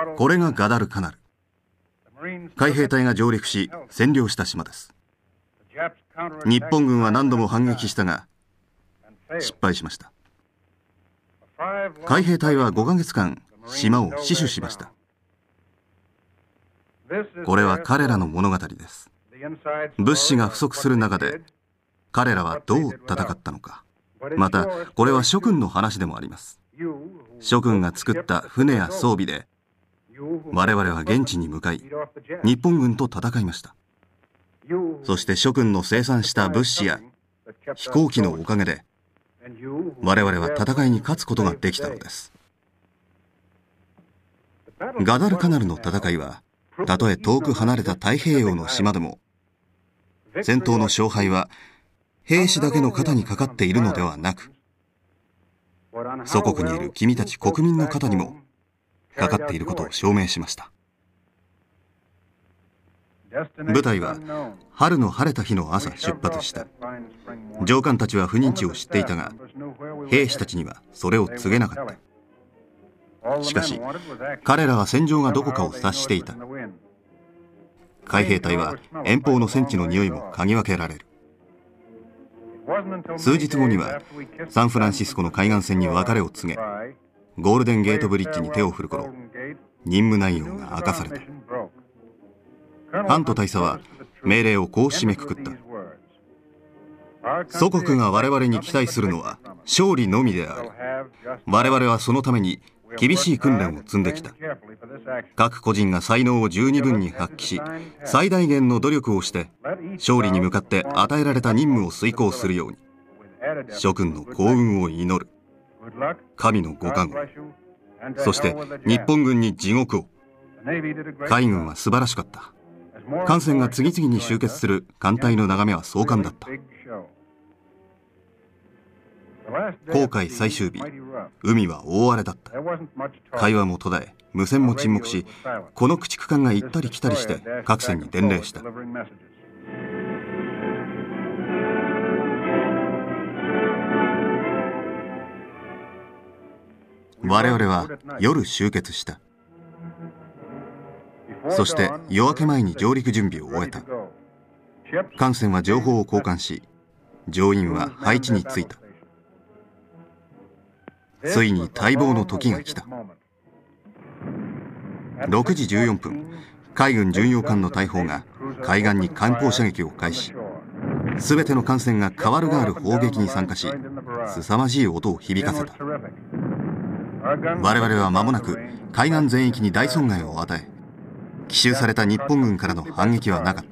これがガダルカナル。海兵隊が上陸し占領した島です。日本軍は何度も反撃したが失敗しました。海兵隊は5ヶ月間島を死守しました。これは彼らの物語です。物資が不足する中で彼らはどう戦ったのか。またこれは諸君の話でもあります。諸君が作った船や装備で我々は現地に向かい日本軍と戦いました。そして諸君の生産した物資や飛行機のおかげで我々は戦いに勝つことができたのです。ガダルカナルの戦いはたとえ遠く離れた太平洋の島でも戦闘の勝敗は兵士だけの肩にかかっているのではなく祖国にいる君たち国民の肩にもかかっていることを証明しました。部隊は春の晴れた日の朝出発した。上官たちは不認知を知っていたが兵士たちにはそれを告げなかった。しかし彼らは戦場がどこかを察していた。海兵隊は遠方の戦地の匂いも嗅ぎ分けられる。数日後にはサンフランシスコの海岸線に別れを告げゴールデンゲートブリッジに手を振る頃任務内容が明かされた。ハント大佐は命令をこう締めくくった。祖国が我々に期待するのは勝利のみである。我々はそのために厳しい訓練を積んできた。各個人が才能を十二分に発揮し最大限の努力をして勝利に向かって与えられた任務を遂行するように諸君の幸運を祈る。神のご加護、そして日本軍に地獄を。海軍は素晴らしかった。艦船が次々に集結する艦隊の眺めは壮観だった。航海最終日、海は大荒れだった。会話も途絶え無線も沈黙しこの駆逐艦が行ったり来たりして各船に伝令した。我々は夜集結した。そして夜明け前に上陸準備を終えた。艦船は情報を交換し乗員は配置についた。ついに待望の時が来た。6時14分海軍巡洋艦の大砲が海岸に艦砲射撃を開始。すべての艦船がカワルガール砲撃に参加し凄まじい音を響かせた。我々は間もなく海岸全域に大損害を与え奇襲された日本軍からの反撃はなかった。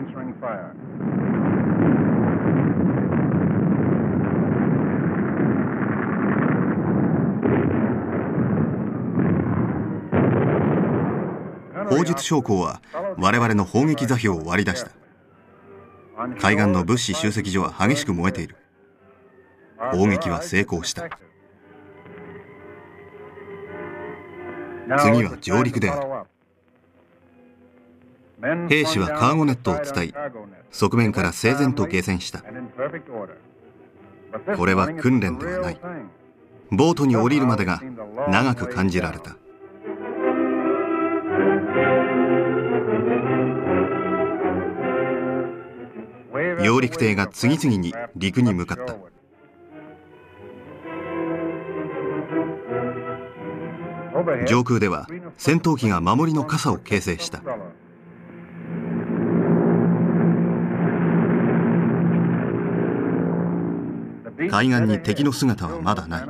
砲術将校は我々の砲撃座標を割り出した。海岸の物資集積所は激しく燃えている。砲撃は成功した。次は上陸である。兵士はカーゴネットを伝い側面から整然と下船した。これは訓練ではない。ボートに降りるまでが長く感じられた。揚陸艇が次々に陸に向かった。上空では戦闘機が守りの傘を形成した。海岸に敵の姿はまだない。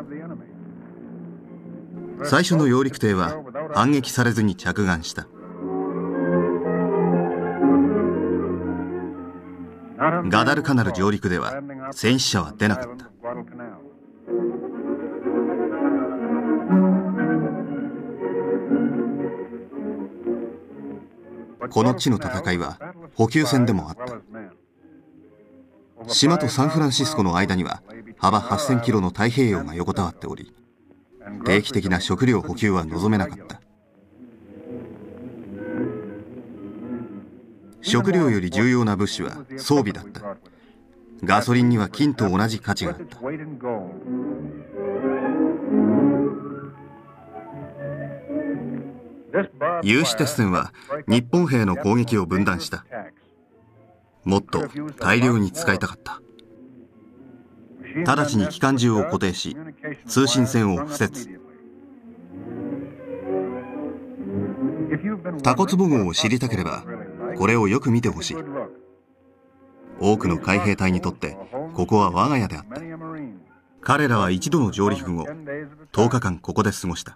最初の揚陸艇は反撃されずに着岸した。ガダルカナル上陸では戦死者は出なかった。この地の戦いは補給戦でもあった。島とサンフランシスコの間には幅8000キロの太平洋が横たわっており定期的な食料補給は望めなかった。食料より重要な物資は装備だった。ガソリンには金と同じ価値があった。 有刺鉄線は日本兵の攻撃を分断した。もっと大量に使いたかった。直ちに機関銃を固定し、通信線を敷設。タコツボ号を知りたければこれをよく見てほしい。多くの海兵隊にとってここは我が家であった。彼らは一度の上陸後10日間ここで過ごした。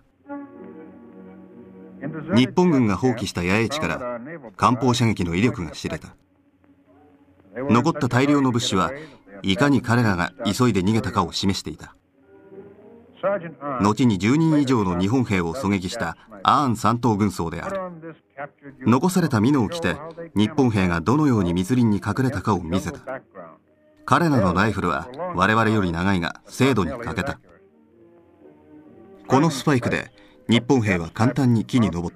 日本軍が放棄した野営地から艦砲射撃の威力が知れた。残った大量の物資はいかに彼らが急いで逃げたかを示していた。後に10人以上の日本兵を狙撃したアーン3等軍曹である。残された蓑を着て日本兵がどのように密林に隠れたかを見せた。彼らのライフルは我々より長いが精度に欠けた。このスパイクで日本兵は簡単に木に登った。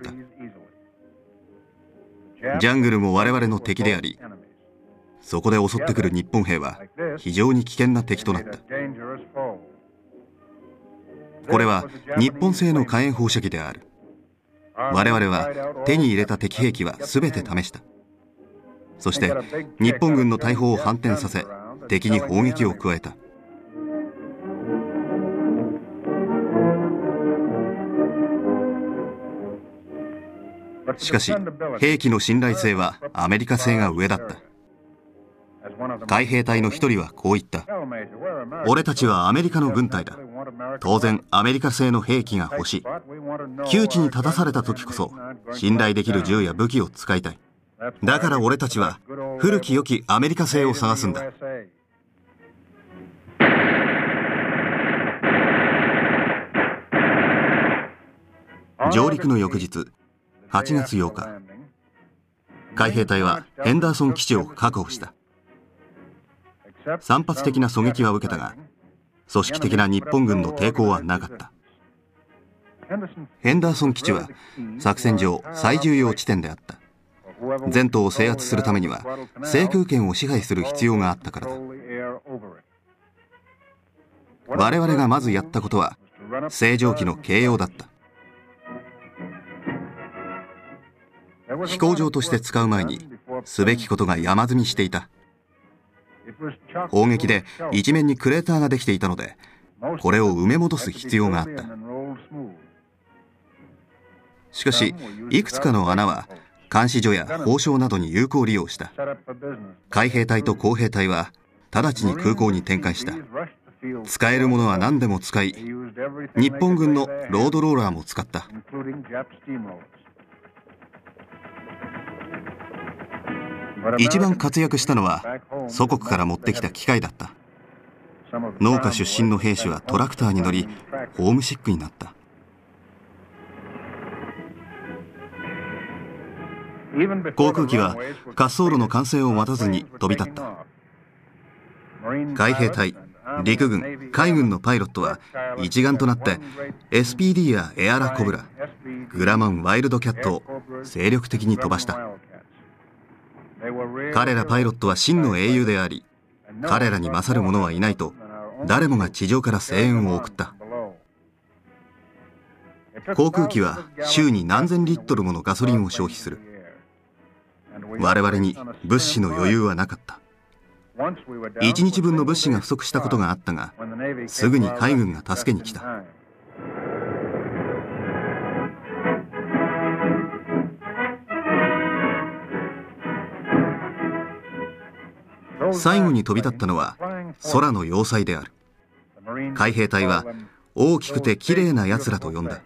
ジャングルも我々の敵であり、そこで襲ってくる日本兵は非常に危険な敵となった。これは日本製の火炎放射器である。我々は手に入れた敵兵器は全て試した。そして日本軍の大砲を反転させ敵に砲撃を加えた。しかし兵器の信頼性はアメリカ製が上だった。海兵隊の一人はこう言った。俺たちはアメリカの軍隊だ。当然アメリカ製の兵器が欲しい。窮地に立たされた時こそ信頼できる銃や武器を使いたい。だから俺たちは古き良きアメリカ製を探すんだ。上陸の翌日8月8日、海兵隊はヘンダーソン基地を確保した。散発的な狙撃は受けたが組織的な日本軍の抵抗はなかった。ヘンダーソン基地は作戦上最重要地点であった。全島を制圧するためには制空権を支配する必要があったからだ。我々がまずやったことは星条旗の掲揚だった。飛行場として使う前にすべきことが山積みしていた。砲撃で一面にクレーターができていたのでこれを埋め戻す必要があった。しかしいくつかの穴は監視所や砲廠などに有効利用した。海兵隊と工兵隊は直ちに空港に展開した。使えるものは何でも使い、日本軍のロードローラーも使った。一番活躍したのは祖国から持ってきた機械だった。農家出身の兵士はトラクターに乗りホームシックになった。航空機は滑走路の完成を待たずに飛び立った。海兵隊、陸軍、海軍のパイロットは一丸となって SPD やエアラコブラ、グラマンワイルドキャットを精力的に飛ばした。彼らパイロットは真の英雄であり、彼らに勝る者はいないと誰もが地上から声援を送った。航空機は週に何千リットルものガソリンを消費する。我々に物資の余裕はなかった。1日分の物資が不足したことがあったが、すぐに海軍が助けに来た。最後に飛び立ったのは空の要塞である。海兵隊は大きくてきれいなやつらと呼んだ。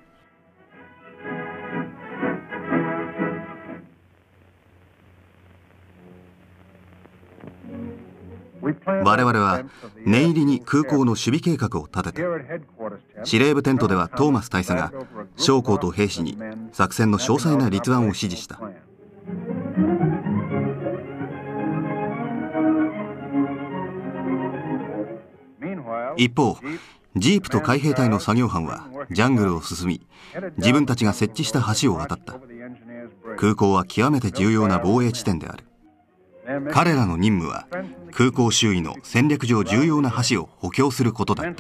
我々は念入りに空港の守備計画を立てた。司令部テントではトーマス大佐が将校と兵士に作戦の詳細な立案を指示した。一方、ジープと海兵隊の作業班はジャングルを進み、自分たちが設置した橋を渡った。空港は極めて重要な防衛地点である。彼らの任務は空港周囲の戦略上重要な橋を補強することだった。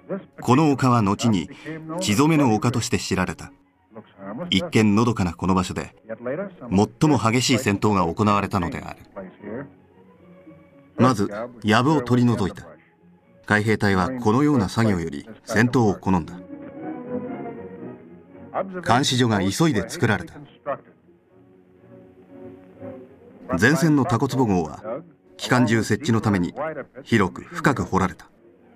この丘は後に血染めの丘として知られた。一見のどかなこの場所で最も激しい戦闘が行われたのである。まず藪を取り除いた。海兵隊はこのような作業より戦闘を好んだ。監視所が急いで作られた。前線のタコ壺壕は機関銃設置のために広く深く掘られた。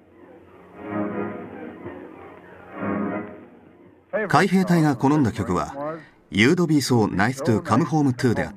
海兵隊が好んだ曲は You'd be so nice to come home to であった。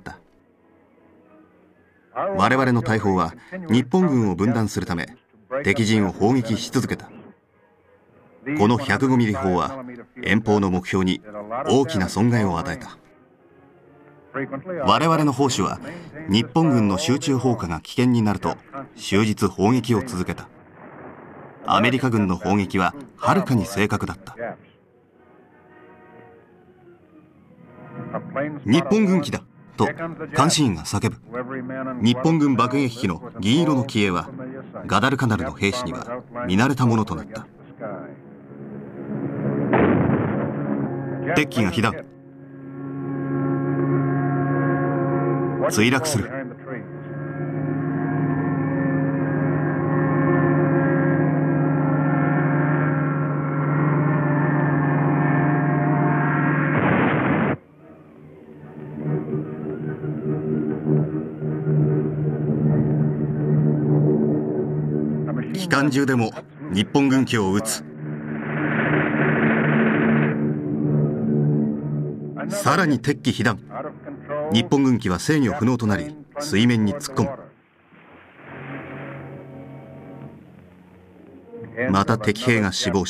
我々の大砲は日本軍を分断するため敵陣を砲撃し続けた。この105ミリ砲は遠方の目標に大きな損害を与えた。我々の砲手は日本軍の集中砲火が危険になると終日砲撃を続けた。アメリカ軍の砲撃ははるかに正確だった。日本軍機だと監視員が叫ぶ。日本軍爆撃機の銀色の機影はガダルカナルの兵士には見慣れたものとなった。敵機が被弾、墜落する。機関銃でも日本軍機を撃つ。さらに敵機被弾。日本軍機は制御不能となり水面に突っ込む。また敵兵が死亡した。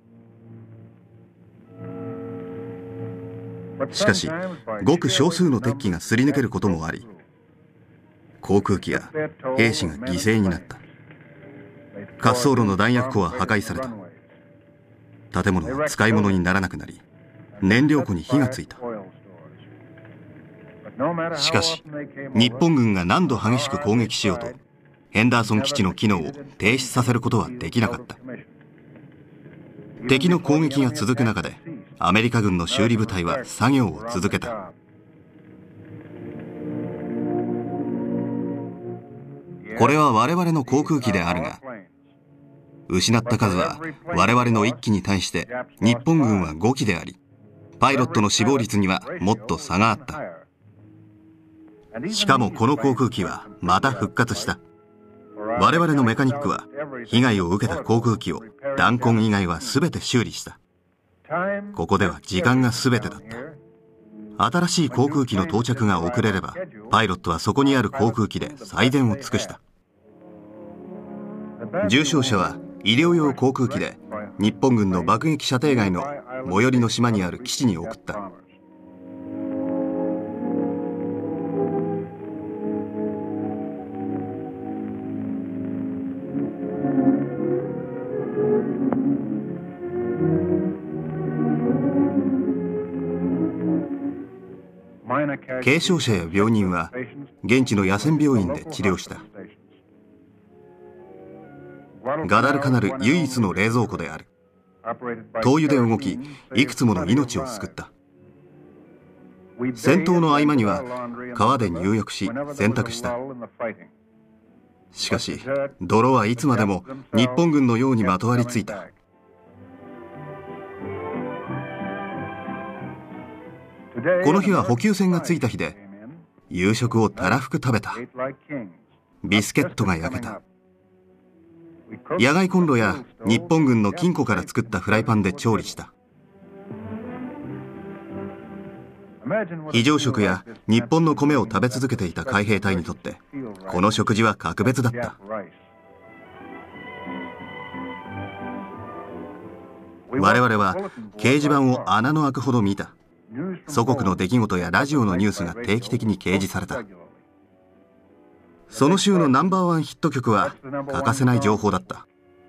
しかしごく少数の敵機がすり抜けることもあり、航空機や兵士が犠牲になった。滑走路の弾薬庫は破壊された。建物は使い物にならなくなり、燃料庫に火がついた。しかし日本軍が何度激しく攻撃しようとヘンダーソン基地の機能を停止させることはできなかった。敵の攻撃が続く中でアメリカ軍の修理部隊は作業を続けた。これは我々の航空機であるが、失った数は我々の1機に対して日本軍は5機であり、パイロットの死亡率にはもっと差があった。しかもこの航空機はまた復活した。我々のメカニックは被害を受けた航空機を弾痕以外は全て修理した。ここでは時間が全てだった。新しい航空機の到着が遅れればパイロットはそこにある航空機で最善を尽くした。重傷者は医療用航空機で日本軍の爆撃射程外の最寄りの島にある基地に送った。軽傷者や病人は現地の野戦病院で治療した。ガダルカナル唯一の冷蔵庫である。灯油で動き、いくつもの命を救った。戦闘の合間には川で入浴し洗濯した。しかし泥はいつまでも日本軍のようにまとわりついた。この日は補給船が着いた日で、夕食をたらふく食べた。ビスケットが焼けた。野外コンロや日本軍の金庫から作ったフライパンで調理した。非常食や日本の米を食べ続けていた海兵隊にとってこの食事は格別だった。我々は掲示板を穴の開くほど見た。祖国の出来事やラジオのニュースが定期的に掲示された。その週のナンバーワンヒット曲は欠かせない情報だった。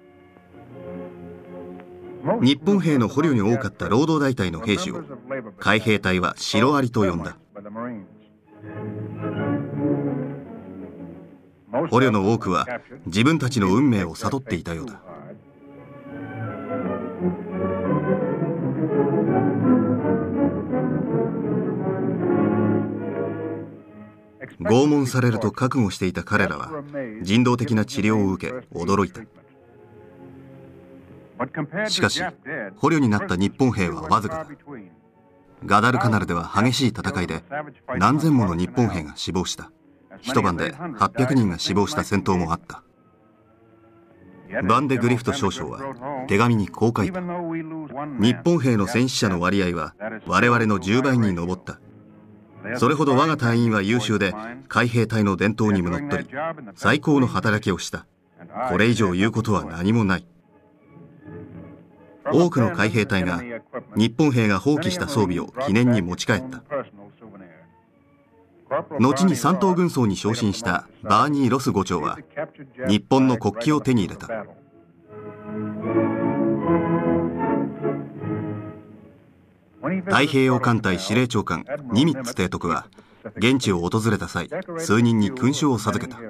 日本兵の捕虜に多かった労働大隊の兵士を海兵隊はシロアリと呼んだ。捕虜の多くは自分たちの運命を悟っていたようだ。 拷問されると覚悟していた彼らは人道的な治療を受け驚いた。しかし捕虜になった日本兵はわずかだ。ガダルカナルでは激しい戦いで何千もの日本兵が死亡した。一晩で800人が死亡した戦闘もあった。バンデ・グリフト少将は手紙にこう書いた。日本兵の戦死者の割合は我々の10倍に上った。それほど我が隊員は優秀で海兵隊の伝統にものっとり最高の働きをした。これ以上言うことは何もない。多くの海兵隊が日本兵が放棄した装備を記念に持ち帰った。後に三等軍曹に昇進したバーニー・ロス伍長は日本の国旗を手に入れた。太平洋艦隊司令長官ニミッツ提督は現地を訪れた際、数人に勲章を授けた。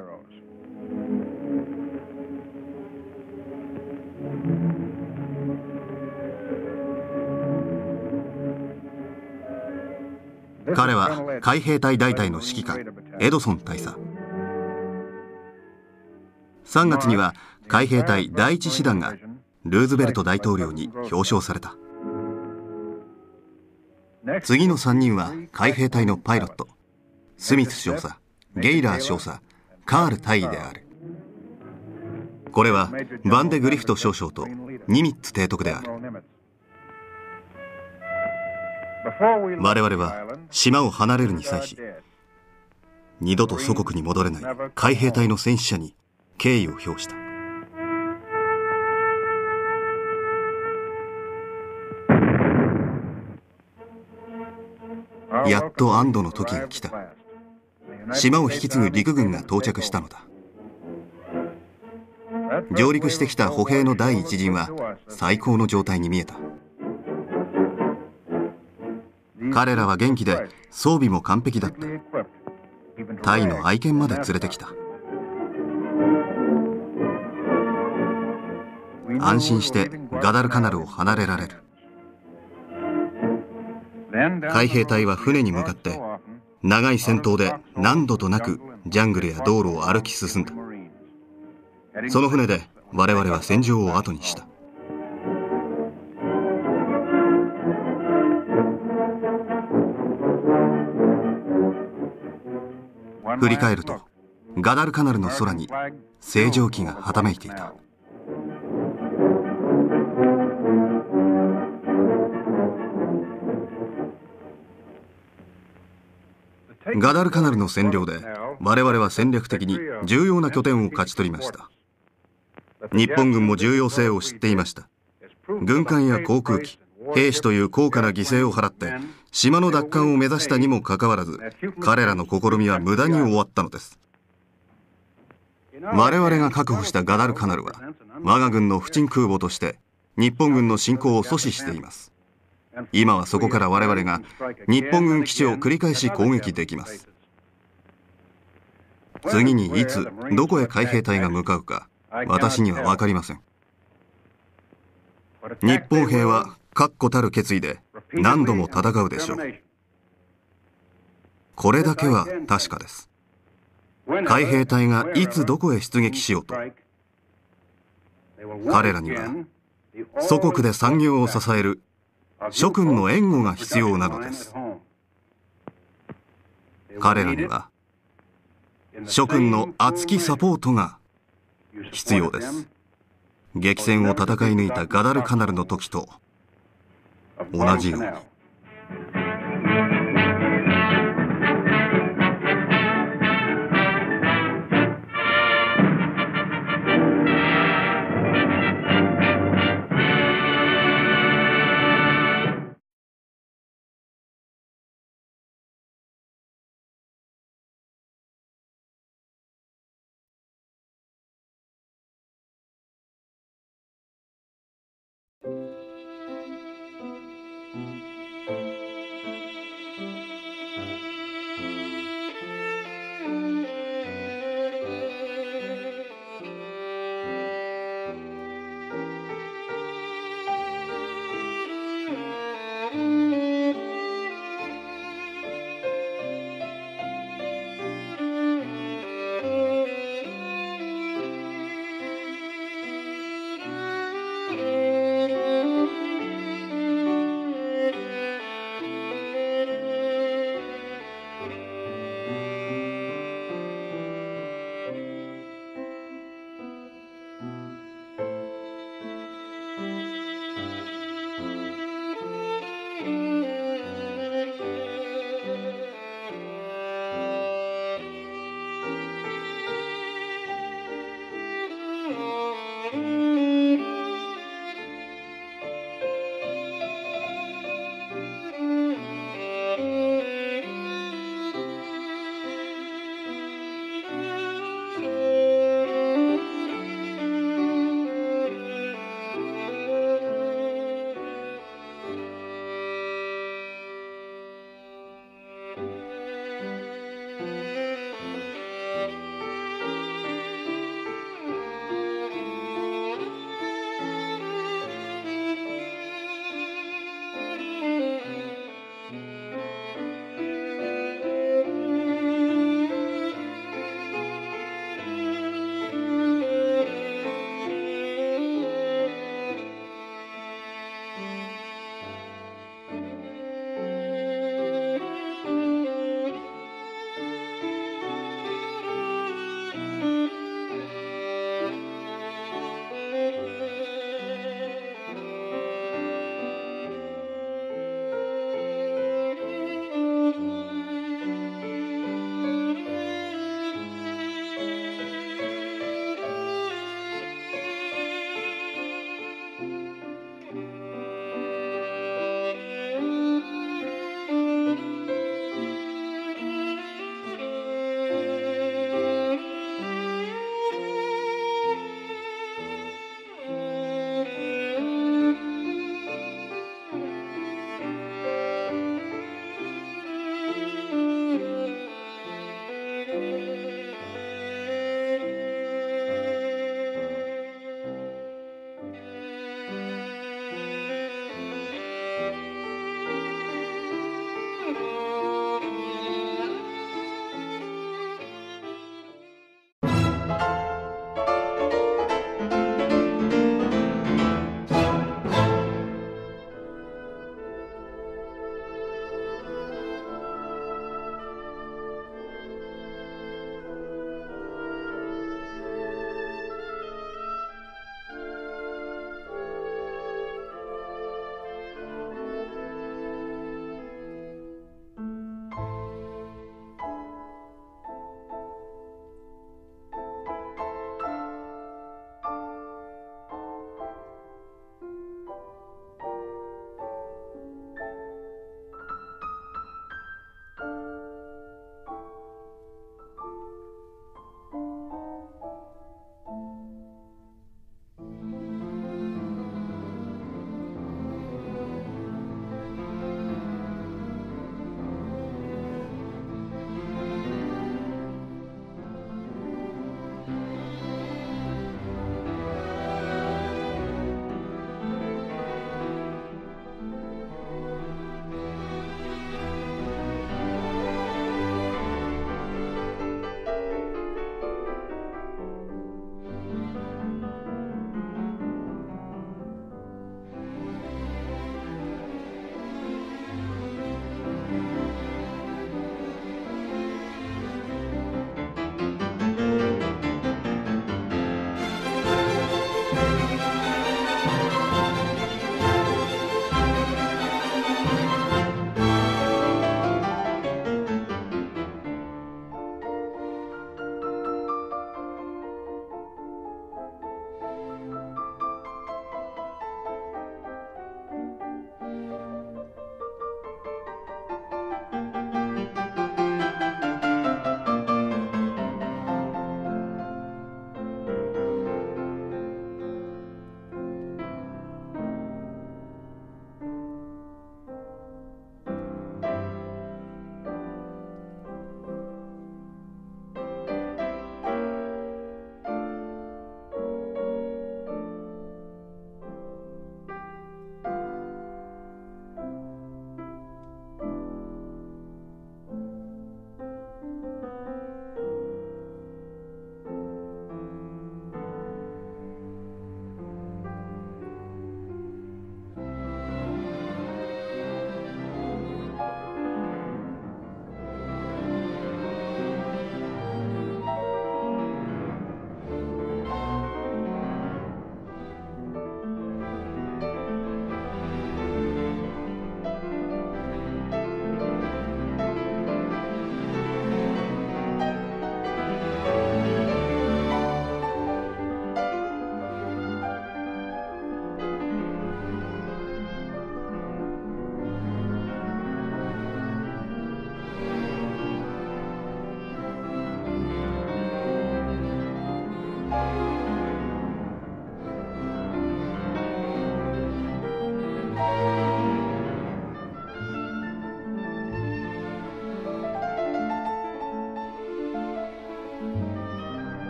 彼は海兵隊大隊の指揮官エドソン大佐。3月には海兵隊第一師団がルーズベルト大統領に表彰された。次の3人は海兵隊のパイロット、スミス少佐、ゲイラー少佐、カール大尉である。これはバンデ・グリフト少将とニミッツ提督である。我々は島を離れるに際し、二度と祖国に戻れない海兵隊の戦死者に敬意を表した。やっと安堵の時が来た。島を引き継ぐ陸軍が到着したのだ。上陸してきた歩兵の第一陣は最高の状態に見えた。彼らは元気で装備も完璧だった。タイの愛犬まで連れてきた。安心してガダルカナルを離れられる。海兵隊は船に向かって長い戦闘で何度となくジャングルや道路を歩き進んだ。その船で我々は戦場を後にした。振り返るとガダルカナルの空に星条旗がはためいていた。ガダルカナルの占領で我々は戦略的に重要な拠点を勝ち取りました。日本軍も重要性を知っていました。軍艦や航空機、兵士という高価な犠牲を払って島の奪還を目指したにもかかわらず、彼らの試みは無駄に終わったのです。我々が確保したガダルカナルは我が軍の不沈空母として日本軍の侵攻を阻止しています。今はそこから我々が日本軍基地を繰り返し攻撃できます。次にいつどこへ海兵隊が向かうか私には分かりません。日本兵は確固たる決意で何度も戦うでしょう。これだけは確かです。海兵隊がいつどこへ出撃しようと、彼らには祖国で産業を支える諸君の援護が必要なのです。彼らには諸君の熱きサポートが必要です。激戦を戦い抜いたガダルカナルの時と同じように。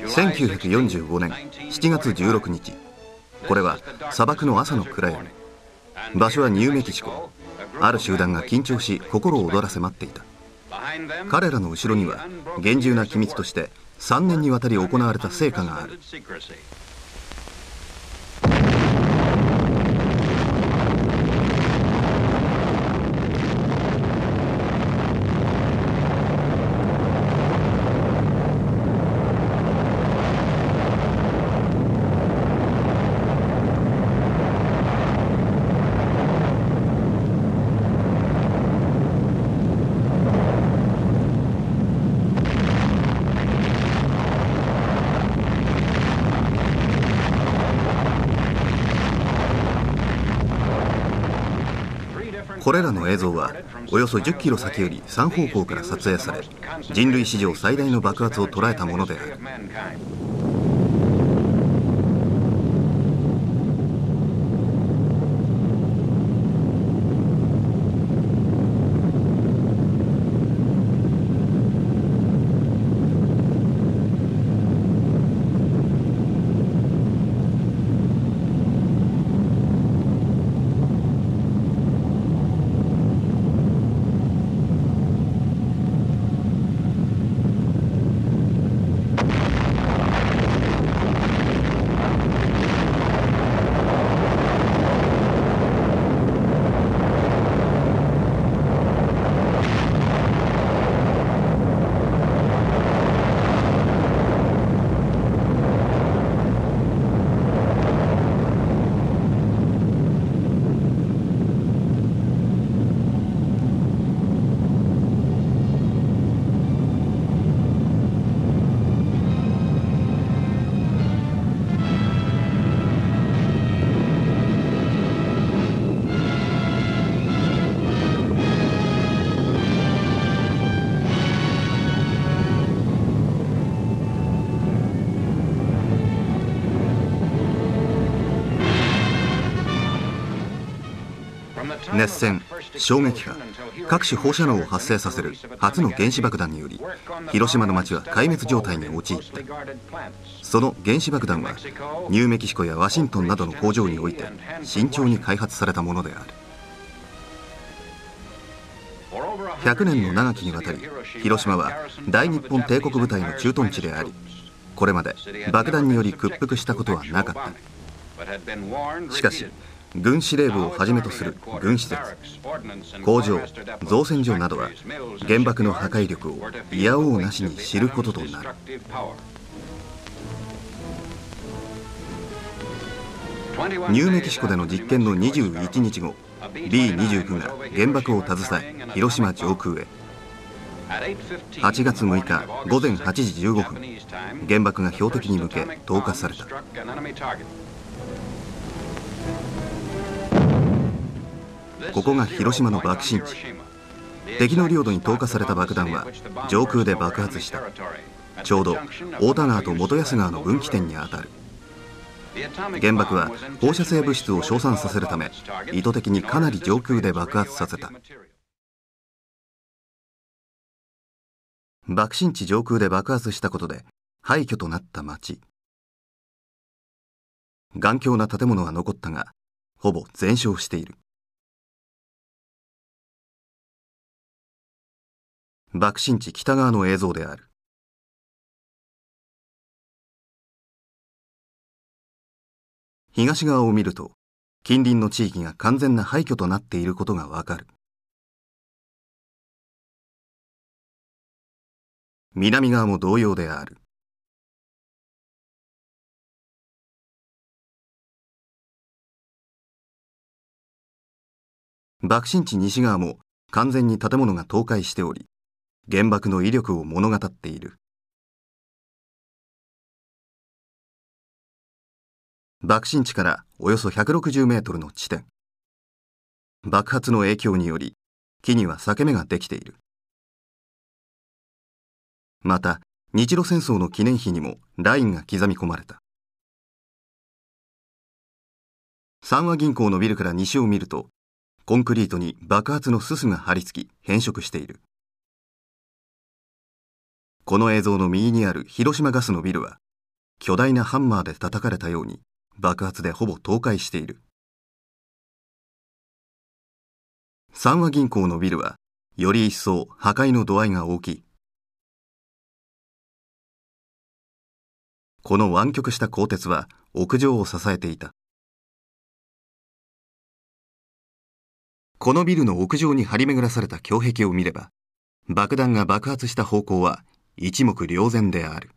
1945年7月16日、これは砂漠の朝の暗闇。場所はニューメキシコ。ある集団が緊張し心を躍らせ待っていた。彼らの後ろには厳重な機密として3年にわたり行われた成果がある。これらの映像はおよそ10キロ先より3方向から撮影され、人類史上最大の爆発を捉えたものである。熱線、衝撃波、各種放射能を発生させる初の原子爆弾により、広島の町は壊滅状態に陥った。その原子爆弾はニューメキシコやワシントンなどの工場において慎重に開発されたものである。100年の長きにわたり、広島は大日本帝国部隊の駐屯地であり、これまで爆弾により屈服したことはなかった。しかし軍司令部をはじめとする軍施設、工場、造船所などは原爆の破壊力をいやおうなしに知ることとなる。ニューメキシコでの実験の21日後、B29 が原爆を携え広島上空へ。8月6日午前8時15分、原爆が標的に向け投下された。ここが広島の爆心地。敵の領土に投下された爆弾は上空で爆発した。ちょうど太田川と元安川の分岐点にあたる。原爆は放射性物質を焼散させるため、意図的にかなり上空で爆発させた。爆心地上空で爆発したことで廃墟となった町。頑強な建物は残ったが、ほぼ全焼している。爆心地北側の映像である。東側を見ると、近隣の地域が完全な廃墟となっていることがわかる。南側も同様である。爆心地西側も完全に建物が倒壊しており、原爆の威力を物語っている。爆心地からおよそ160メートルの地点。爆発の影響により木には裂け目ができている。また日露戦争の記念碑にもラインが刻み込まれた。三和銀行のビルから西を見ると、コンクリートに爆発のすすが張り付き変色している。この映像の右にある広島ガスのビルは巨大なハンマーで叩かれたように爆発でほぼ倒壊している。三和銀行のビルはより一層破壊の度合いが大きい。この湾曲した鋼鉄は屋上を支えていた。このビルの屋上に張り巡らされた胸壁を見れば、爆弾が爆発した方向は一目瞭然である。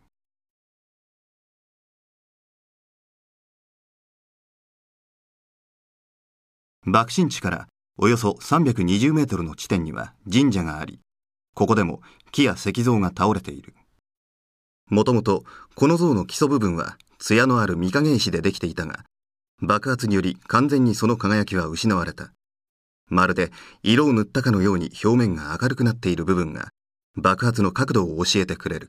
爆心地からおよそ320メートルの地点には神社があり、ここでも木や石像が倒れている。もともとこの像の基礎部分は艶のある御影石でできていたが、爆発により完全にその輝きは失われた。まるで色を塗ったかのように表面が明るくなっている部分が爆発の角度を教えてくれる。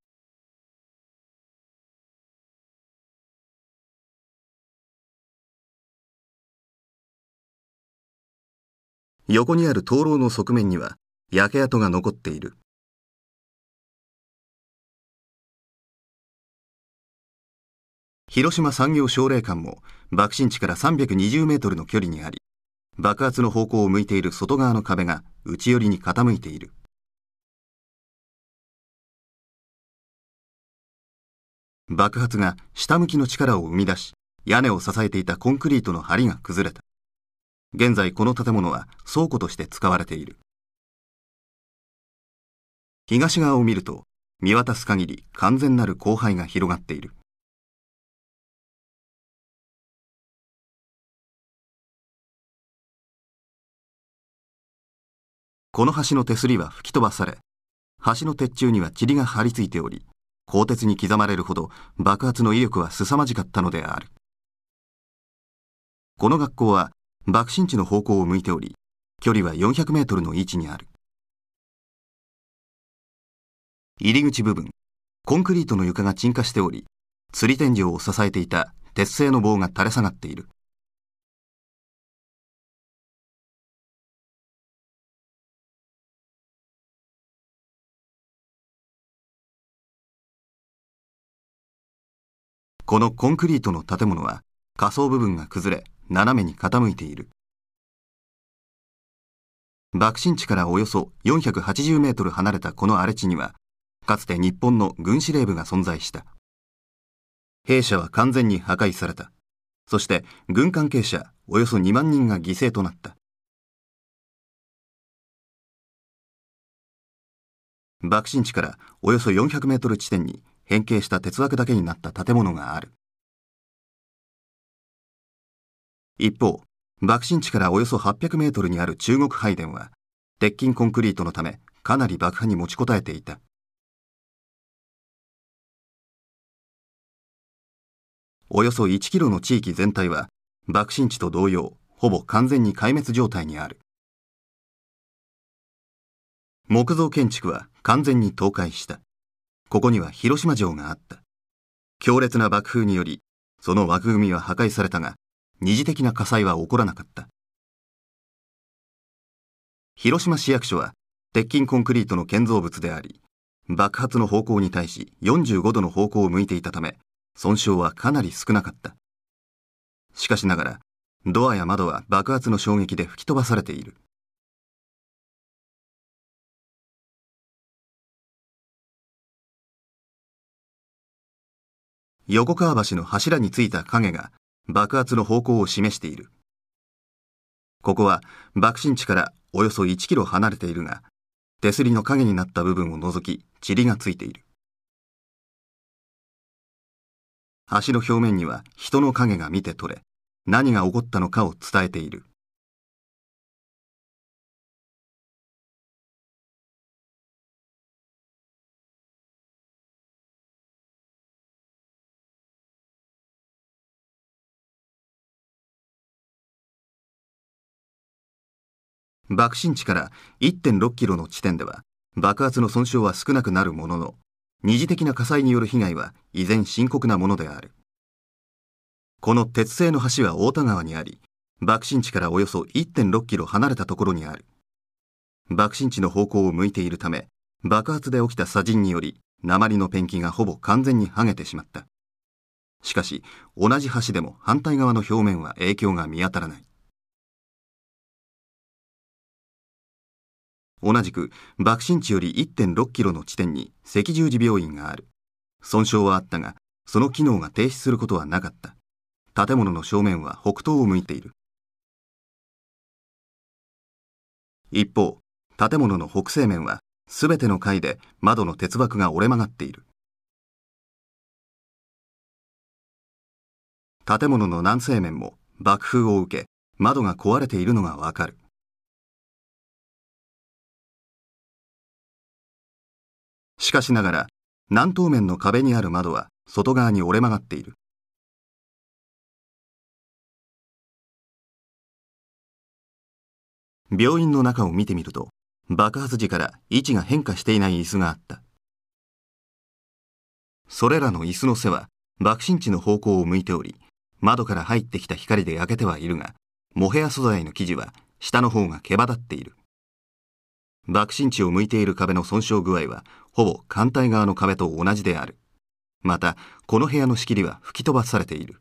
横にある灯籠の側面には焼け跡が残っている。広島産業奨励館も爆心地から320メートルの距離にあり、爆発の方向を向いている外側の壁が内寄りに傾いている。爆発が下向きの力を生み出し、屋根を支えていたコンクリートの梁が崩れた。現在この建物は倉庫として使われている。東側を見ると、見渡す限り完全なる荒廃が広がっている。この橋の手すりは吹き飛ばされ、橋の鉄柱には塵が張り付いており、鋼鉄に刻まれるほど爆発の威力は凄まじかったのである。この学校は爆心地の方向を向いており、距離は400メートルの位置にある。入り口部分、コンクリートの床が沈下しており、吊り天井を支えていた鉄製の棒が垂れ下がっている。このコンクリートの建物は下層部分が崩れ、斜めに傾いている。爆心地からおよそ480メートル離れたこの荒れ地には、かつて日本の軍司令部が存在した。兵舎は完全に破壊された。そして軍関係者およそ2万人が犠牲となった。爆心地からおよそ400メートル地点に変形した鉄枠だけになった建物がある。一方、爆心地からおよそ800メートルにある中国拝殿は、鉄筋コンクリートのためかなり爆破に持ちこたえていた。およそ1キロの地域全体は爆心地と同様、ほぼ完全に壊滅状態にある。木造建築は完全に倒壊した。ここには広島城があった。強烈な爆風により、その枠組みは破壊されたが、二次的な火災は起こらなかった。広島市役所は鉄筋コンクリートの建造物であり、爆発の方向に対し45度の方向を向いていたため、損傷はかなり少なかった。しかしながら、ドアや窓は爆発の衝撃で吹き飛ばされている。横川橋の柱についた影が爆発の方向を示している。ここは爆心地からおよそ1キロ離れているが、手すりの影になった部分を除き塵がついている。橋の表面には人の影が見て取れ、何が起こったのかを伝えている。爆心地から 1.6 キロの地点では爆発の損傷は少なくなるものの、二次的な火災による被害は依然深刻なものである。この鉄製の橋は太田川にあり、爆心地からおよそ 1.6 キロ離れたところにある。爆心地の方向を向いているため、爆発で起きた砂塵により鉛のペンキがほぼ完全に剥げてしまった。 しかし、同じ橋でも反対側の表面は影響が見当たらない。同じく、爆心地より 1.6 キロの地点に赤十字病院がある。損傷はあったが、その機能が停止することはなかった。建物の正面は北東を向いている。一方、建物の北西面は、すべての階で窓の鉄枠が折れ曲がっている。建物の南西面も爆風を受け、窓が壊れているのがわかる。しかしながら、南東面の壁にある窓は外側に折れ曲がっている。病院の中を見てみると、爆発時から位置が変化していない椅子があった。それらの椅子の背は爆心地の方向を向いており、窓から入ってきた光で焼けてはいるが、モヘア素材の生地は下の方が毛羽立っている。爆心地を向いている壁の損傷具合は、ほぼ反対側の壁と同じである。また、この部屋の仕切りは吹き飛ばされている。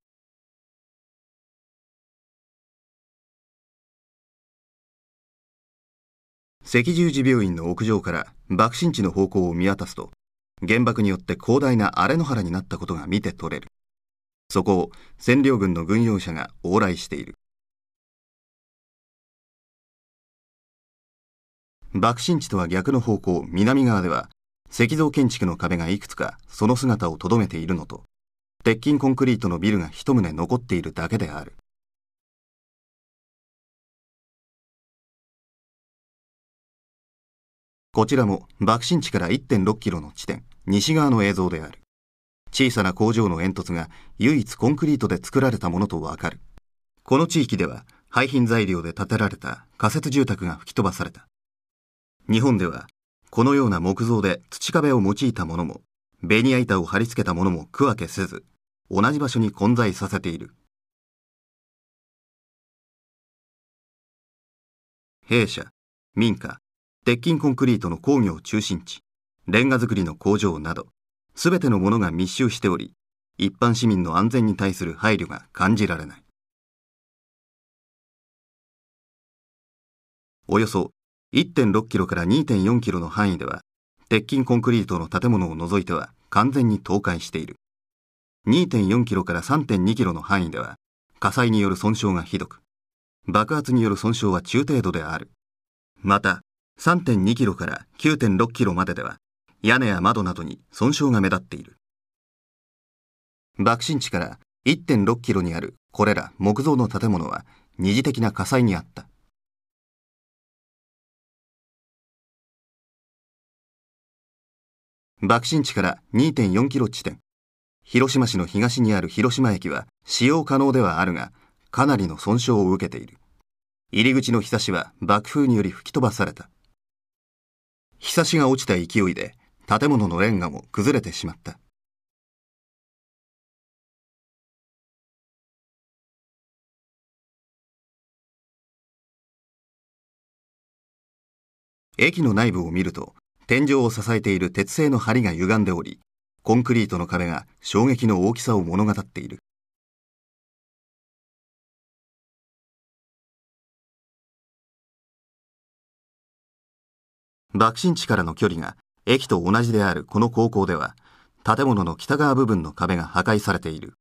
赤十字病院の屋上から爆心地の方向を見渡すと、原爆によって広大な荒れ野原になったことが見て取れる。そこを占領軍の軍用車が往来している。爆心地とは逆の方向、南側では、石造建築の壁がいくつかその姿をとどめているのと、鉄筋コンクリートのビルが一棟残っているだけである。こちらも爆心地から 1.6 キロの地点、西側の映像である。小さな工場の煙突が唯一コンクリートで作られたものとわかる。この地域では廃品材料で建てられた仮設住宅が吹き飛ばされた。日本ではこのような木造で土壁を用いたものも、ベニヤ板を貼り付けたものも区分けせず、同じ場所に混在させている。兵舎、民家、鉄筋コンクリートの工業中心地、レンガ造りの工場など、すべてのものが密集しており、一般市民の安全に対する配慮が感じられない。およそ 1.6 キロから 2.4 キロの範囲では、鉄筋コンクリートの建物を除いては完全に倒壊している。2.4 キロから 3.2 キロの範囲では、火災による損傷がひどく、爆発による損傷は中程度である。また、3.2 キロから 9.6 キロまででは、屋根や窓などに損傷が目立っている。爆心地から 1.6 キロにあるこれら木造の建物は二次的な火災にあった。爆心地から 2.4 キロ地点、広島市の東にある広島駅は使用可能ではあるが、かなりの損傷を受けている。入り口の庇は爆風により吹き飛ばされた。庇が落ちた勢いで建物のレンガも崩れてしまった。駅の内部を見ると、天井を支えている鉄製の梁が歪んでおり、コンクリートの壁が衝撃の大きさを物語っている。爆心地からの距離が駅と同じであるこの高校では、建物の北側部分の壁が破壊されている。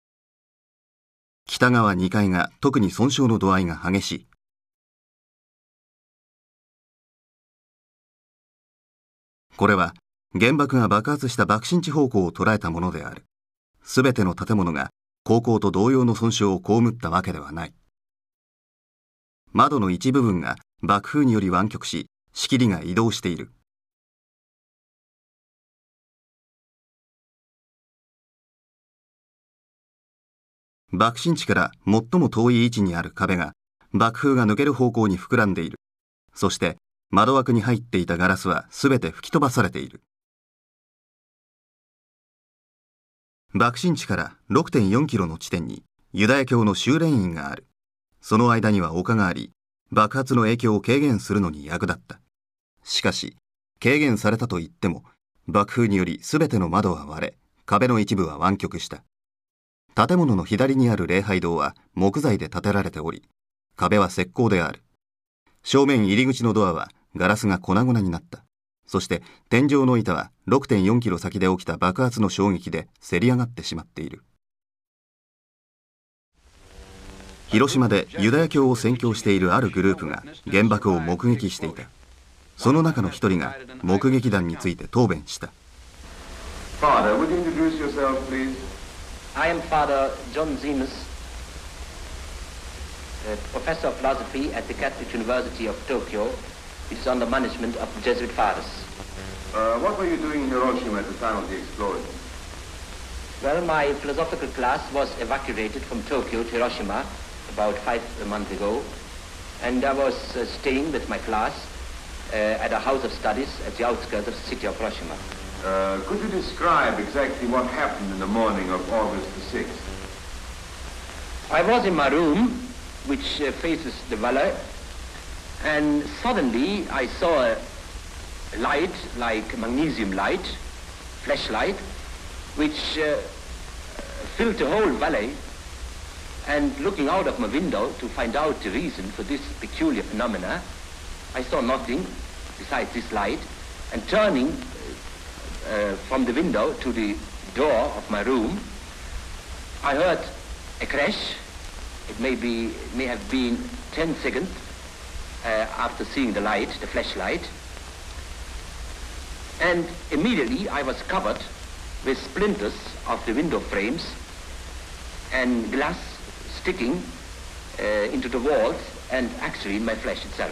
北側2階が特に損傷の度合いが激しい。これは原爆が爆発した爆心地方向を捉えたものである。すべての建物が高校と同様の損傷を被ったわけではない。窓の一部分が爆風により湾曲し、仕切りが移動している。爆心地から最も遠い位置にある壁が爆風が抜ける方向に膨らんでいる。そして窓枠に入っていたガラスはすべて吹き飛ばされている。爆心地から 6.4 キロの地点にユダヤ教の修練院がある。その間には丘があり、爆発の影響を軽減するのに役立った。しかし、軽減されたといっても、爆風によりすべての窓は割れ、壁の一部は湾曲した。 建物の左にある礼拝堂は木材で建てられており、壁は石膏である。正面入り口のドアはガラスが粉々になった。そして天井の板は 6.4 キロ先で起きた爆発の衝撃でせり上がってしまっている。広島でユダヤ教を宣教しているあるグループが原爆を目撃していた。その中の一人が目撃談について答弁した。 Father, would you introduce yourself, please? I am Father John Zemus, Professor of Philosophy at the Catholic University of Tokyo, which is under management of the Jesuit fathers. What were you doing in Hiroshima at the time of the explosion? Well, my philosophical class was evacuated from Tokyo to Hiroshima about 5 months ago, and I was staying with my class at a house of studies at the outskirts of the city of Hiroshima. Could you describe exactly what happened in the morning of August the 6th? I was in my room, which faces the valley, and suddenly I saw a light, like magnesium light, flashlight, which filled the whole valley. And looking out of my window to find out the reason for this peculiar phenomena, I saw nothing besides this light, and turning from the window to the door of my room, I heard a crash. It may have been 10 seconds after seeing the light, the flashlight, and immediately I was covered with splinters of the window frames and glass sticking into the walls and actually in my flesh itself.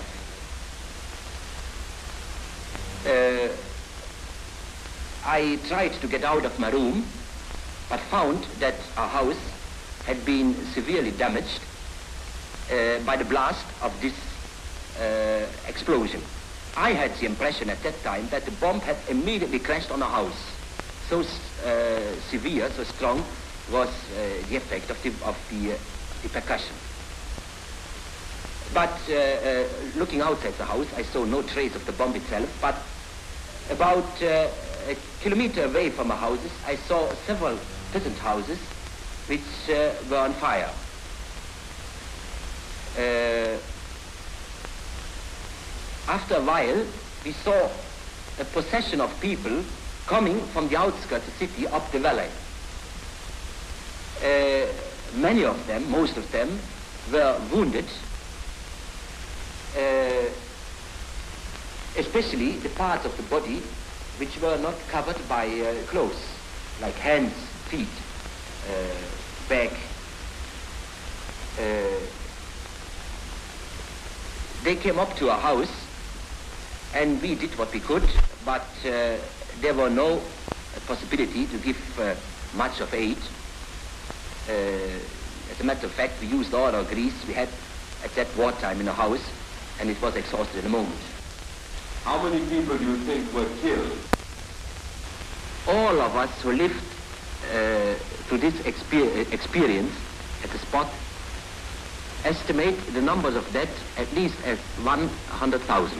I tried to get out of my room, but found that our house had been severely damaged by the blast of this explosion. I had the impression at that time that the bomb had immediately crashed on our house. So severe, so strong was the effect of the percussion. But looking outside the house, I saw no trace of the bomb itself, but about a kilometer away from our houses, I saw several peasant houses which were on fire. After a while, we saw a procession of people coming from the outskirts of the city up the valley. Many of them, most of them, were wounded, especially the parts of the body which were not covered by clothes, like hands, feet, back. They came up to our house, and we did what we could, but there were no possibility to give much of aid. As a matter of fact, we used all our grease we had at that wartime in the house, and it was exhausted in a moment. How many people do you think were killed? All of us who lived through this experience at the spot estimate the numbers of dead at least as 100,000.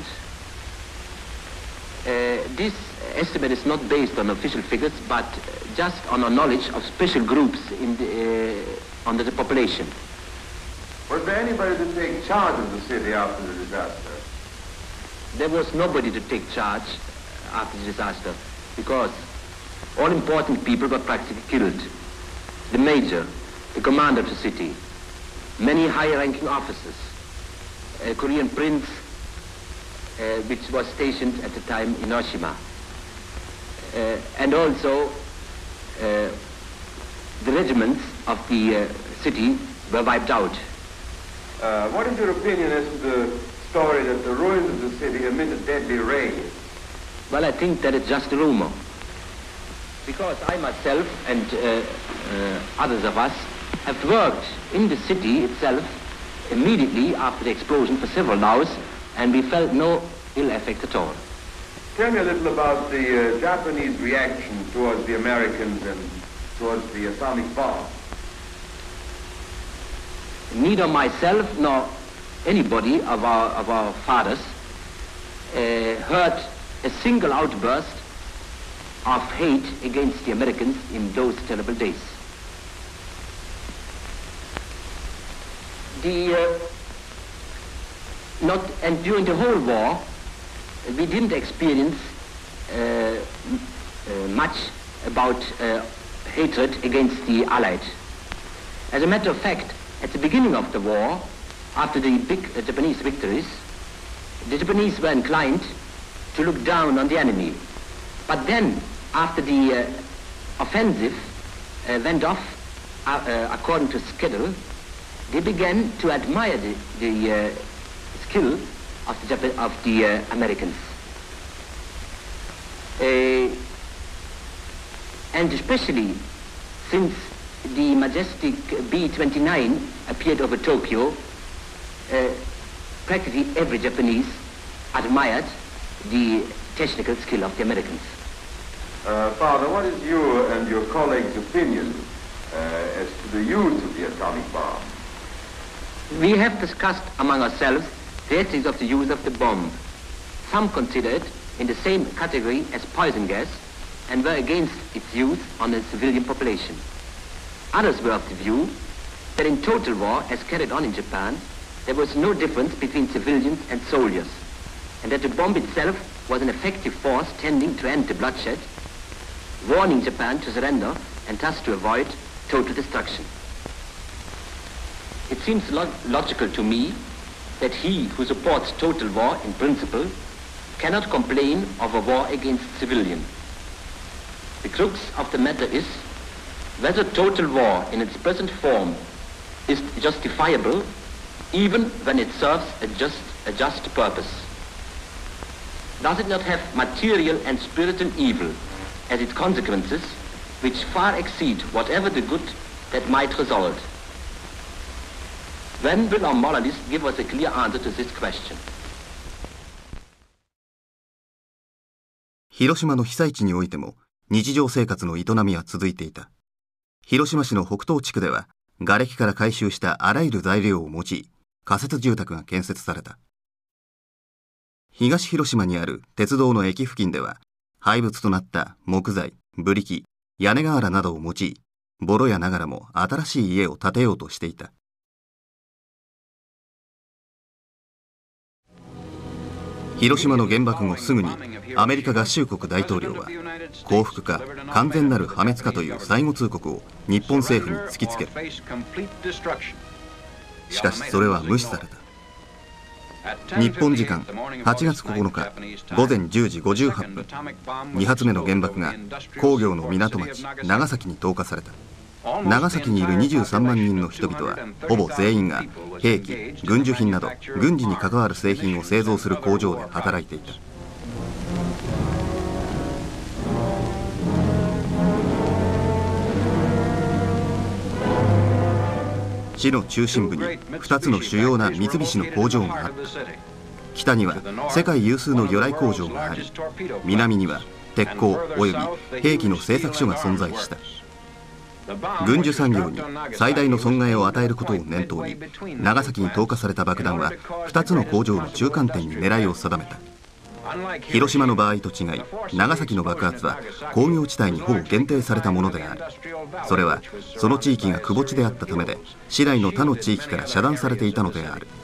This estimate is not based on official figures, but just on our knowledge of special groups under the population. Was there anybody to take charge of the city after the disaster? There was nobody to take charge after the disaster, because all important people were practically killed. The mayor, the commander of the city, many high-ranking officers, a Korean prince, which was stationed at the time in Hiroshima, and also the regiments of the city were wiped out. What is your opinion as to the story that the ruins of the city emit a deadly ray? Well, I think that it's just a rumor, because I myself and others of us have worked in the city itself immediately after the explosion for several hours, and we felt no ill effect at all. Tell me a little about the Japanese reaction towards the Americans and towards the atomic bomb. Neither myself nor anybody of our fathers heard a single outburst of hate against the Americans in those terrible days. And during the whole war, we didn't experience much about hatred against the Allies. As a matter of fact, at the beginning of the war, after the big Japanese victories, the Japanese were inclined to look down on the enemy. But then, after the offensive went off according to schedule, they began to admire the skill of the Americans. And especially since the majestic B-29 appeared over Tokyo, practically every Japanese admired the technical skill of the Americans. Father, what is your and your colleagues' opinion as to the use of the atomic bomb? We have discussed among ourselves the ethics of the use of the bomb. Some consider it in the same category as poison gas and were against its use on the civilian population. Others were of the view that in total war, as carried on in Japan, there was no difference between civilians and soldiers, and that the bomb itself was an effective force tending to end the bloodshed, warning Japan to surrender and thus to avoid total destruction. It seems logical to me that he who supports total war in principle cannot complain of a war against civilians. The crux of the matter is whether total war in its present form is justifiable even when it serves a just purpose. Does it not have material and spiritual evil as its consequences which far exceed whatever the good that might result? When will our moralists give us a clear answer to this question? 広島の被災地においても日常生活の営みは続いていた。広島市の北東地区では瓦礫から回収したあらゆる材料を用い仮設住宅が建設された。東広島にある鉄道の駅付近では廃物となった木材、ブリキ、屋根瓦などを用いボロやながらも新しい家を建てようとしていた。広島の原爆後すぐにアメリカ合衆国大統領は降伏か完全なる破滅かという最後通告を日本政府に突きつける。しかしそれは無視された。日本時間8月9日午前10時58分、2発目の原爆が工業の港町長崎に投下された。長崎にいる23万人の人々はほぼ全員が兵器、軍需品など軍事に関わる製品を製造する工場で働いていた。市の中心部に2つの主要な三菱の工場があった。北には世界有数の魚雷工場があり、南には鉄鋼および兵器の製作所が存在した。軍需産業に最大の損害を与えることを念頭に長崎に投下された爆弾は2つの工場の中間点に狙いを定めた。広島の場合と違い長崎の爆発は工業地帯にほぼ限定されたものである。それはその地域が窪地であったためで市内の他の地域から遮断されていたのである。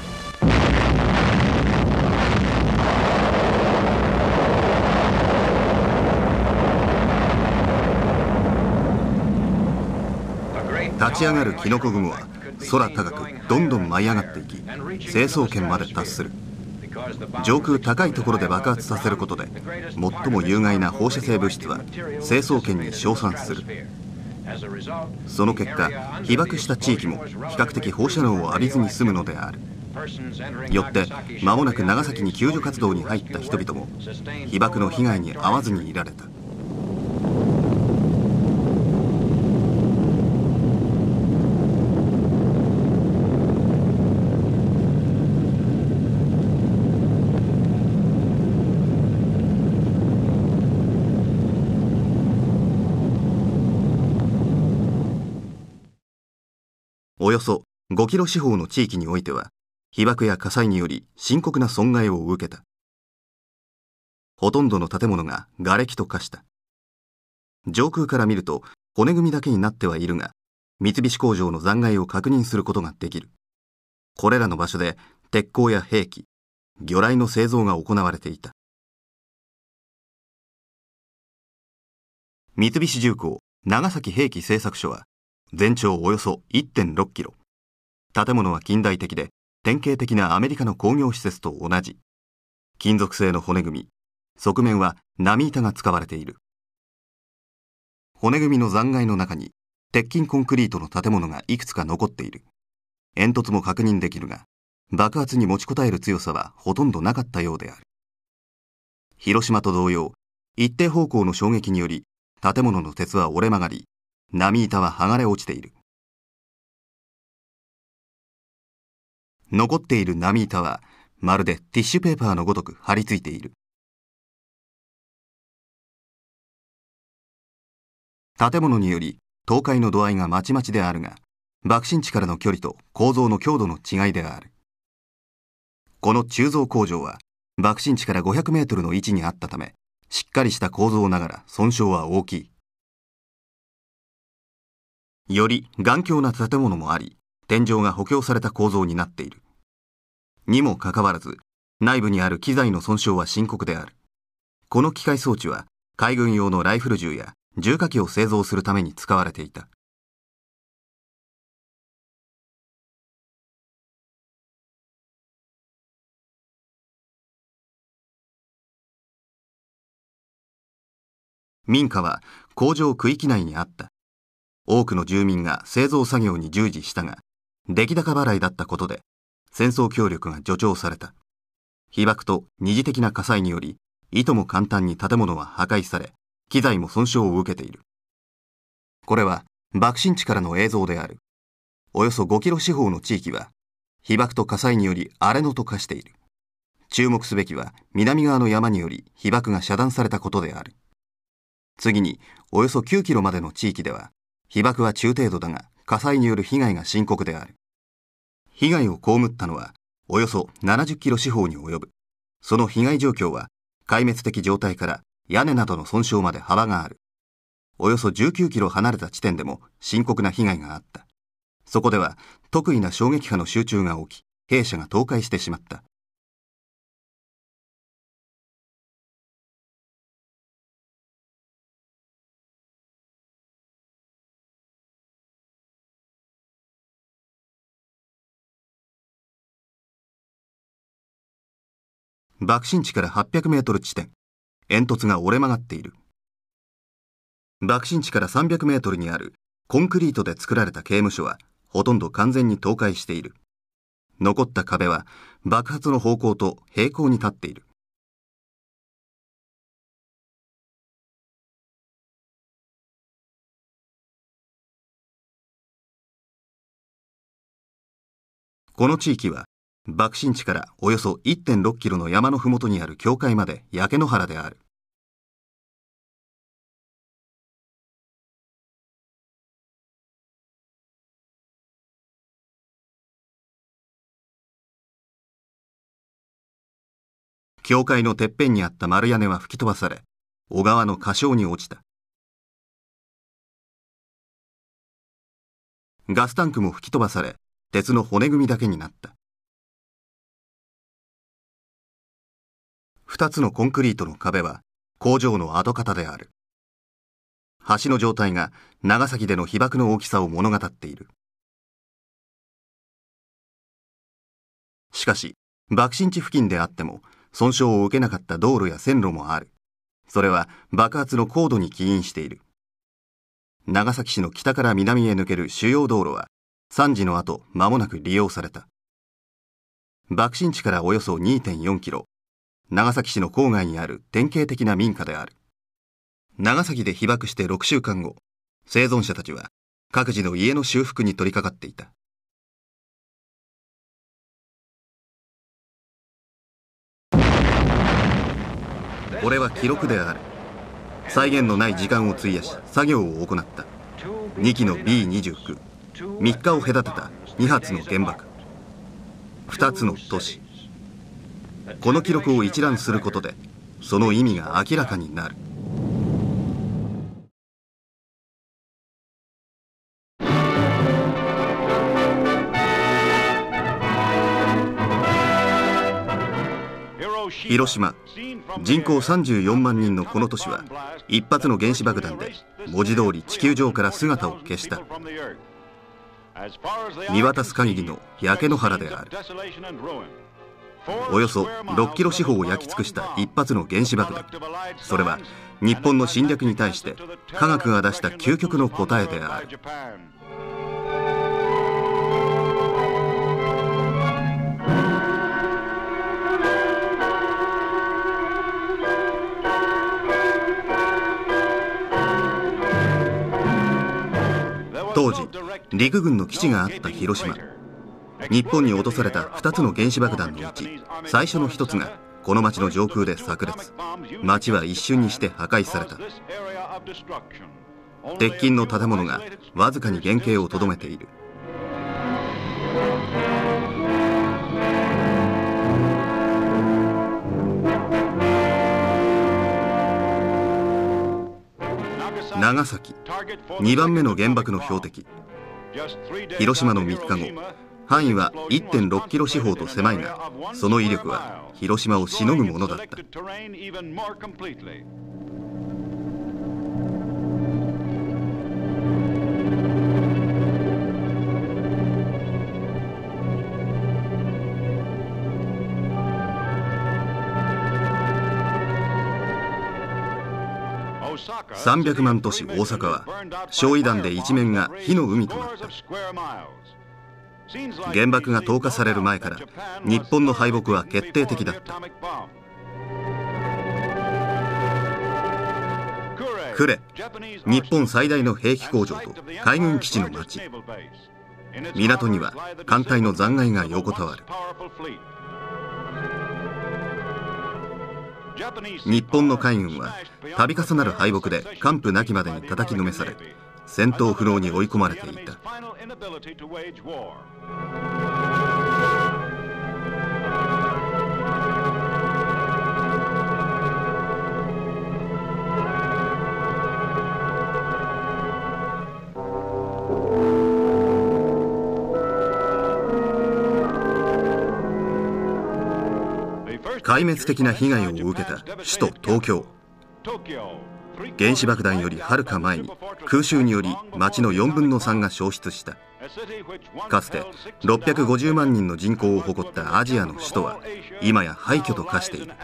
立ち上がるキノコ雲は空高くどんどん舞い上がっていき成層圏まで達する。上空高いところで爆発させることで最も有害な放射性物質は成層圏に消散する。その結果被爆した地域も比較的放射能を浴びずに済むのである。よって間もなく長崎に救助活動に入った人々も被爆の被害に遭わずにいられた。およそ5キロ四方の地域においては被爆や火災により深刻な損害を受けた。ほとんどの建物が瓦礫と化した。上空から見ると骨組みだけになってはいるが三菱工場の残骸を確認することができる。 これらの場所で鉄鋼や兵器、魚雷の製造が行われていた。三菱重工長崎兵器製作所は全長およそ 1.6 キロ。建物は近代的で典型的なアメリカの工業施設と同じ。金属製の骨組み、側面は波板が使われている。骨組みの残骸の中に鉄筋コンクリートの建物がいくつか残っている。煙突も確認できるが、爆発に持ちこたえる強さはほとんどなかったようである。広島と同様、一定方向の衝撃により建物の鉄は折れ曲がり、波板は剥がれ落ちている。残っている波板はまるでティッシュペーパーのごとく張り付いている。建物により倒壊の度合いがまちまちであるが、爆心地からの距離と構造の強度の違いである。この鋳造工場は爆心地から500メートルの位置にあったため、しっかりした構造ながら損傷は大きい。より頑強な建物もあり、天井が補強された構造になっている。にもかかわらず、内部にある機材の損傷は深刻である。この機械装置は海軍用のライフル銃や重火器を製造するために使われていた。民家は工場区域内にあった。多くの住民が製造作業に従事したが、出来高払いだったことで戦争協力が助長された。被爆と二次的な火災により、いとも簡単に建物は破壊され、機材も損傷を受けている。これは爆心地からの映像である。およそ5キロ四方の地域は被爆と火災により荒れ野と化している。注目すべきは南側の山により被爆が遮断されたことである。次におよそ9キロまでの地域では被爆は中程度だが、火災による被害が深刻である。被害を被ったのはおよそ70キロ四方に及ぶ。その被害状況は壊滅的状態から屋根などの損傷まで幅がある。およそ19キロ離れた地点でも深刻な被害があった。そこでは特異な衝撃波の集中が起き、兵舎が倒壊してしまった。爆心地から800メートル地点、煙突が折れ曲がっている。爆心地から300メートルにあるコンクリートで作られた刑務所はほとんど完全に倒壊している。残った壁は爆発の方向と平行に立っている。この地域は爆心地からおよそ 1.6 キロの山のふもとにある境界まで焼け野原である。境界のてっぺんにあった丸屋根は吹き飛ばされ、小川の河床に落ちた。ガスタンクも吹き飛ばされ、鉄の骨組みだけになった。2つのコンクリートの壁は工場の跡形である。橋の状態が長崎での被爆の大きさを物語っている。しかし、爆心地付近であっても損傷を受けなかった道路や線路もある。それは爆発の高度に起因している。長崎市の北から南へ抜ける主要道路は惨事の後間もなく利用された。爆心地からおよそ 2.4 キロ、長崎市の郊外にある典型的な民家である。長崎で被爆して6週間後、生存者たちは各自の家の修復に取り掛かっていた。これは記録である。際限のない時間を費やし作業を行った。2機の B29、3日を隔てた2発の原爆、2つの都市。この記録を一覧することでその意味が明らかになる。 広島、人口34万人のこの都市は一発の原子爆弾で文字通り地球上から姿を消した。見渡す限りの焼け野原である。およそ6キロ四方を焼き尽くした一発の原子爆弾。それは日本の侵略に対して科学が出した究極の答えである。当時陸軍の基地があった広島。日本に落とされた2つの原子爆弾のうち最初の1つがこの町の上空で炸裂。町は一瞬にして破壊された。鉄筋の建物がわずかに原型をとどめている。長崎、2番目の原爆の標的。広島の3日後、範囲は 1.6 キロ四方と狭いが、その威力は広島をしのぐものだった。300万都市大阪は焼夷弾で一面が火の海となった。原爆が投下される前から日本の敗北は決定的だった。呉、日本最大の兵器工場と海軍基地の町。港には艦隊の残骸が横たわる。日本の海軍は度重なる敗北で完膚なきまでに叩きのめされ、戦闘不能に追い込まれていた。壊滅的な被害を受けた首都東京。原子爆弾よりはるか前に空襲により町の4分の3が消失した。かつて650万人の人口を誇ったアジアの首都は今や廃墟と化している。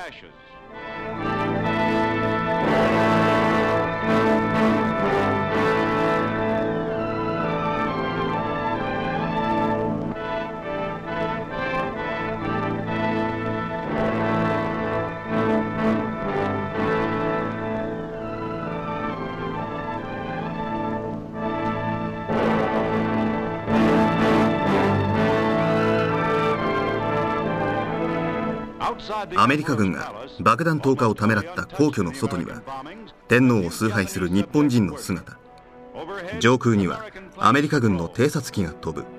アメリカ軍が爆弾投下をためらった皇居の外には天皇を崇拝する日本人の姿。上空にはアメリカ軍の偵察機が飛ぶ。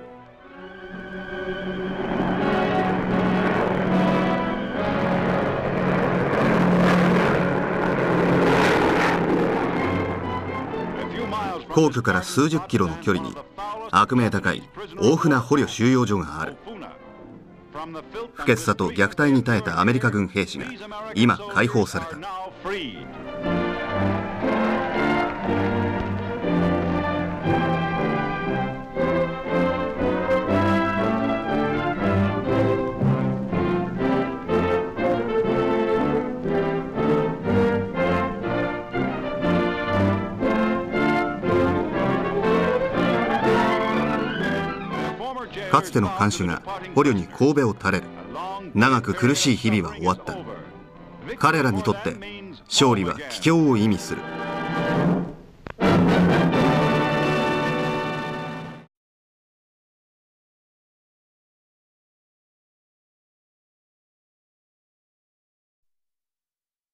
皇居から数十キロの距離に悪名高い大船捕虜収容所がある。不潔さと虐待に耐えたアメリカ軍兵士が今解放された。かつての看守が捕虜に頭を垂れる。長く苦しい日々は終わった。彼らにとって勝利は帰郷を意味する。